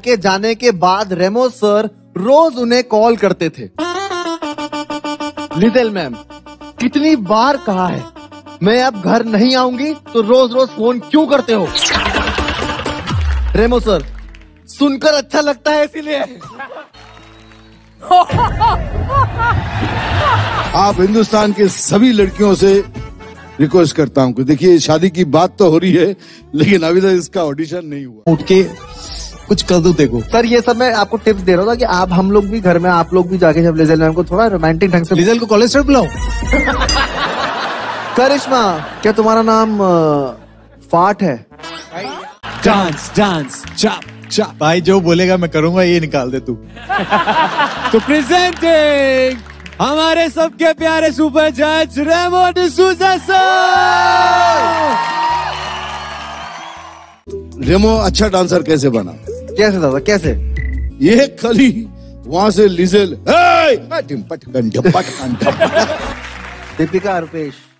के जाने के बाद रेमो सर रोज उन्हें कॉल करते थे। लिजेल मैम, कितनी बार कहा है मैं अब घर नहीं आऊंगी तो रोज रोज फोन क्यों करते हो? रेमो सर, सुनकर अच्छा लगता है इसीलिए। आप हिंदुस्तान के सभी लड़कियों से रिक्वेस्ट करता हूं कि देखिए शादी की बात तो हो रही है लेकिन अभी तक इसका ऑडिशन नहीं हुआ। उठ के कुछ कर दो देखो। सर ये सब मैं आपको टिप्स दे रहा था कि आप हम लोग भी घर में आप लोग भी जाके जब लिजेल मैम को थोड़ा रोमांटिक ढंग से। लिजेल को कॉलेज बुलाओ। करिश्मा, क्या तुम्हारा नाम फाट है? डांस डांस चाप चाप। भाई जो बोलेगा मैं करूंगा, ये निकाल दे तू। तो प्रेजेंटिंग हमारे सबके प्यारे सुपर जज रेमो डिसूजा सर। रेमो अच्छा डांसर कैसे बना? कैसे दादा, कैसे? ये खाली वहां से लिजेल दीपिका, रुपेश